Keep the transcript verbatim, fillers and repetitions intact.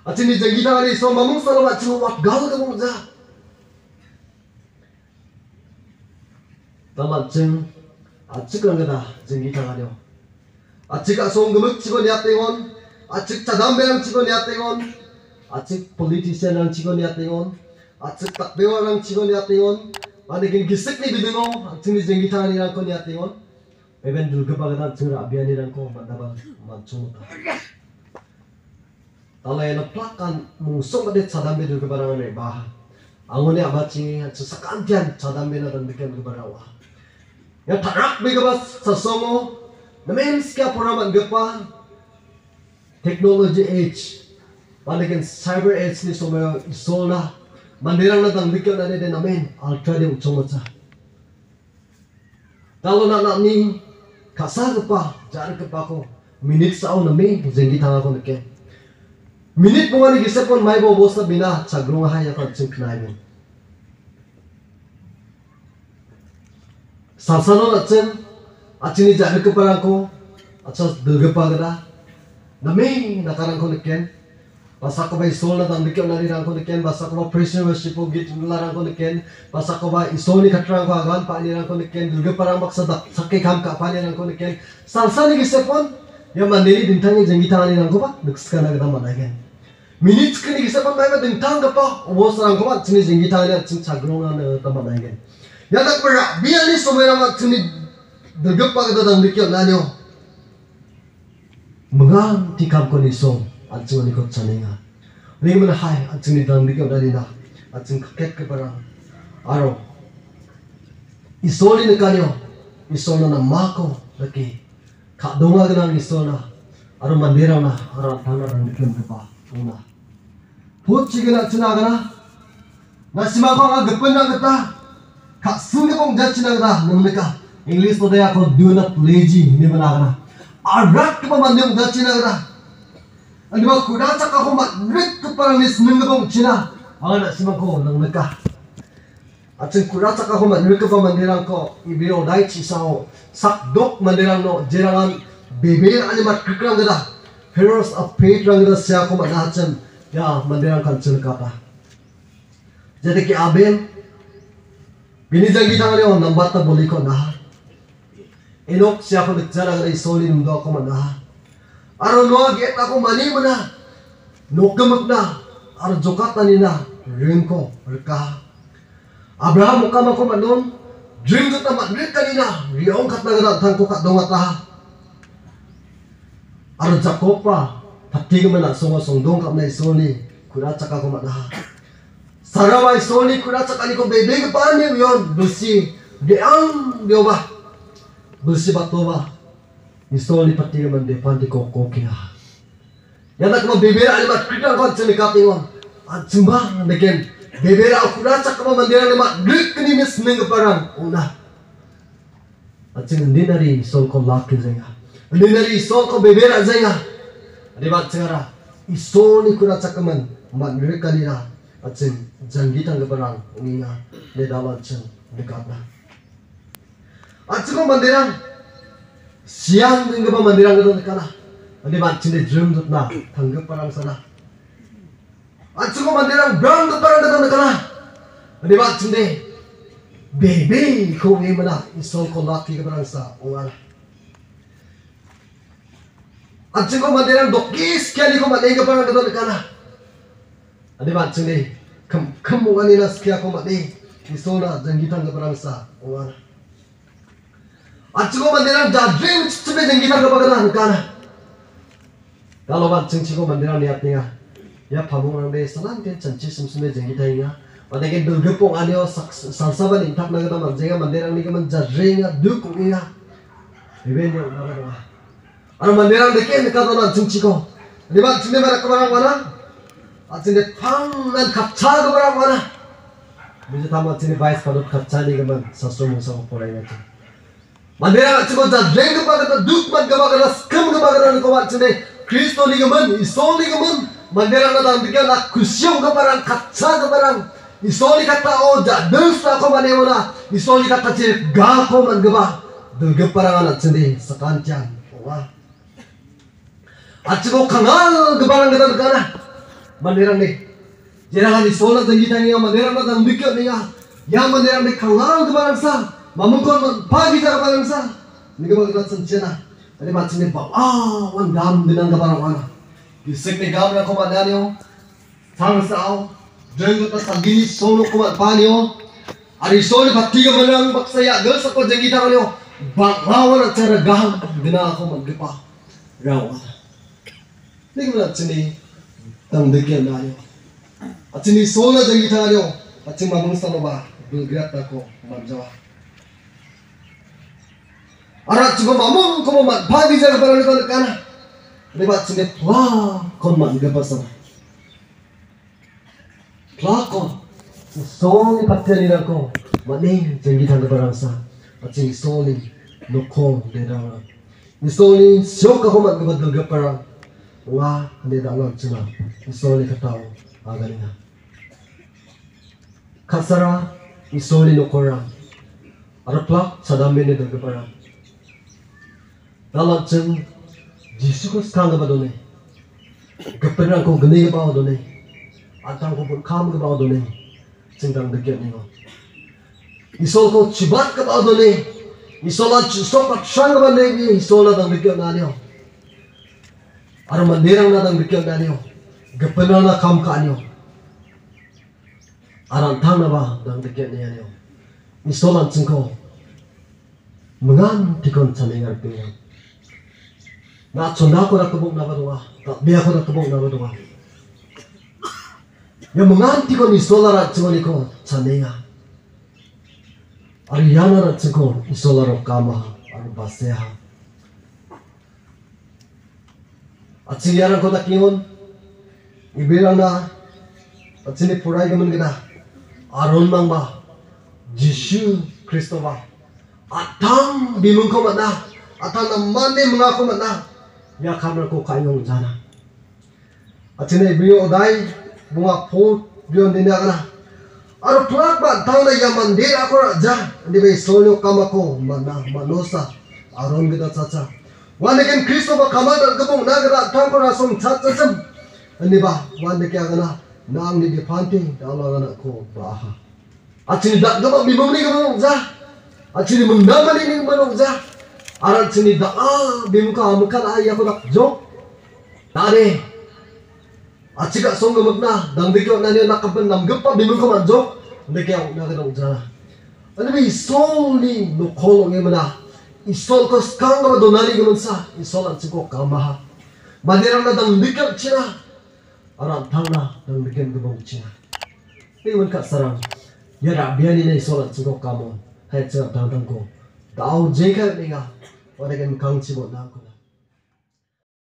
Acini jangi tangani so mamung salo acini wat gal ka mong ja. Tamat jeng acik lang kada jangi tangani. Acik asong gemuk cikon ya tengon, acik cadam belang cikon ya tengon, acik politician lang cikon ya tengon, acik takbewa lang cikon ya tengon, manikin gisik ni bidungo acini jangi tangani lang kon ya tengon. Even dulga pagatan cura abiani lang ko mandabal mancunguta. Kalau yang plakan mungsong ada cadam bedu kebarangan ni bah, angone abaci sesakantian cadam bedu dan bikin kebarawa. Ya tarak begabas sasongo, namen skia puraman gepa, technology age, balikin cyber age ni somaya isola, mandirang na tang bikin ada de namen ultra de ucong Kalau nak nak ni kasar gepa, jangan gepa ko, minit sao namen jengi tanga ko neke. Minit mo ni gisap kon may bobos na bina sagrong haya kon sing knaibin. Salsano natsen acini jari keparang ko atas dulgepa gada. Nami nakarang ko neken. Basa ko ba isol na tang bikyo nari rang ko neken. Basa ko ba prisoner worship o git larang ko neken. Basa ko ba isol ni katrang ko agan pa ni rang ko neken. Dulgeparang maksadak sakay kam ka pa ni rang ko neken. Salsa ni gisap kon yang mandiri bintangnya jangi tangan ni rang ko ba nukska na gada managen. Minit kini gisap kon may bintang ka pa ubos rang ko ba cini jangi tangan ni cing sagrong na tama managen. Ya tak berak, biar ni semua nama sini dergepak kita dan bikin nanyo. Mengang tikam kondisong, acung ni kot caninga. Ni mana hai, acung ni dan bikin dari nak, acung kakek ke barang. Aro, isoli ni kanyo, isol na mako lagi. Kak donga kenang isol na, aro mandira na, aro tanah dan bikin kepa, una. Put cikina cina kana, nasi mako ngah gepen na kita. Kak sungai pun jatuh nangda nangmeka English tu dia kau do not lazy ni mana kana. Arak ke pemandang jatuh nangda. Andi mak kuda cakap kau mak rik ke paranis nangga pun cina. Anak si mako nangmeka. Acing kuda cakap kau mak rik ke pemandirang kau ibio dai cisau sak dok mandirang no jerangan bebe ani mak kerang gada. Heroes of faith rang gada siapa kau mak nacem ya mandirang kan celaka. Jadi ke Abel Bini jangi tangan dia orang nambat tak boleh kau nah. Enok siapa berjalan dari soli nunggu aku mana. Aro noa get aku mani mana. Nok gemak na. Aro jokat tani na. Ringko berkah. Abraham muka aku manon. Dream tu tamat ring kanina. Riong kat nagara tangko kat dongat lah. Aro Jacoba. Pati kemana semua songdong kat nai soli. Kuda cakap aku mana. Sarawai soli kuda cakali ko bebe ke pani yon bersih deang diobah bersih batoba isoli pati man de panti ko kokia ya tak mo bebe ali mat kita ko cene katingon acumba neken bebe ra kuda cak mo mandira ni mat dik ni mis neng parang una acing dinari sol ko lak zenga dinari sol ko bebe ra zenga adi mat cengara isoli kuda cak man mat dik kanina acing janji tangga perang nginga ne dalam ceng dekatna acing ko mandirang siang ningga pa mandirang ko dekana adi macin de drum tutna tangga perang sana acing ko mandirang brang ko perang ko dekana adi macin de bebe ko ngi mana isol ko laki ke perang sa ongala acing ko mandirang dokis kali ko manenga perang ko dekana Adi macam ni, kem kemungan ni nas kia kau mati, isona janggitan ke perangsa, orang. Acik kau mandiran jadrim cipet janggitan ke perangsa kana. Kalau macam cikgu mandiran niat niya, ya pamungan be salam dia canci semseme janggitan niya. Pada ke dulgepong anio salsaban intak naga taman jenga mandiran ni keman jadringa duk niya. Iben yang mana doa. Anu mandiran deken kata orang cikgu. Adi macam ni mana kemarang mana? Acing de tangan kapca ke barang mana? Bisa tamat sini bais padut kapca ni keman sasro musa ko porai macam. Mandira acing ko jadreng ke bagan duk man ke bagan skam ke bagan ko macam ni Kristo ni keman isol ni keman mandira na tan bikin nak kusyong ke barang kapca ke barang isol ni kata oh jadel sa ko mane mana isol ni kata ciri ga ko man ke ba dul ke barang anak sini sekancian. Wah. Acing ko kangal ke barang kita kana. mandirang ni. Jangan isola janji tangi mandirang na dang bikyo ni ya. Yang mandirang ni kangarang kebarang sa. Mamukon pagi sa kebarang sa. Ni kebarang kita sencena. Tadi macam ni bab ah wan dam dinang kebarang mana. Kisik ni gam na komandan yo. Sang sao. Jangan kita sagini solo komat panyo. Ari solo pati ka manang baksaya gal sa ko janji tangi yo. Bang lawan acara gam dinang ako maggipa. Rawa. Ni kebarang sini tang dikyan na yo. At sinisola jangi tangi yo. At simabang sa ba. Bilgrat ako manjawa. Arat juga mamong ko man pagi sa kebarang ko kana. Lebat sini wah kon man gapasa. Klako. Song pateni nako. Maning jangi tangi kebarang sa. At sinisoli noko dedara. Nisoli syok ko man gabad gaparang. Wah hindi dalan sila. Nisoli kataw agalinga. Kasara isoli nokora. Araplak sa dami ni dagapara. Dalam ceng Yesus kang ba doni. Gaperang ko gani ba doni. Atang ko pun kam ba doni. Cengdang dagyan ni mo. Isol ko chibat ka ba doni. Isola stop at shang ba ni isola dang dagyan na niyo. Ara mandirang na dang dagyan na niyo. Gaperang na kam ka niyo. Arang tang na ba dang dagyan niya niyo. Isolan cengko. Mengan tikon saningar pinyang. Na chonda ko na kubong na badunga. Tak biya ko na kubong na badunga. Yang mengan tikon isola cengko niko saninga. Ariana rat cengko isola ro kama anu baseha. At sinyaran ko na kingon. Ibilang na. At sinipuray gaman kita. Aron mang ba Yesus Kristo ba atang bimong ko man na atang naman ni mga ko man na ya kamar ko kayong jana at sinay biyo oday mga po biyon din na aro plak ba tang na yaman din ako raja hindi ba isolyo kama ko mana manosa aron kita caca wanikin Kristo ba kamar dan kebong nagara tang ko rasong caca sem hindi ba wanikin agana naam ni dipanting dalam anak ko baha. At sini dak gabang bimong ni gabang za. At sini mendaman ni manong za. Arat sini dak ah bimong ka makan ayah ko dak jok. Tade. At sika song gamagna dang dikyo na niya nakapan nam gapa bimong ka man jok. Dikyo na kadong za. Ano ba isol ni no kolong ni mana. Isol ko skang ga donali gaman sa. Isol at siko kamaha. Madirang na dang dikyo china. Arang tangna dan bikin gebong cina. Iwan kat sarang. Ya rak biar ni solat cengkok kamu. Hai cengkok tang tangko. Tahu jengkel ni ga. Orang kan kang cibot nak.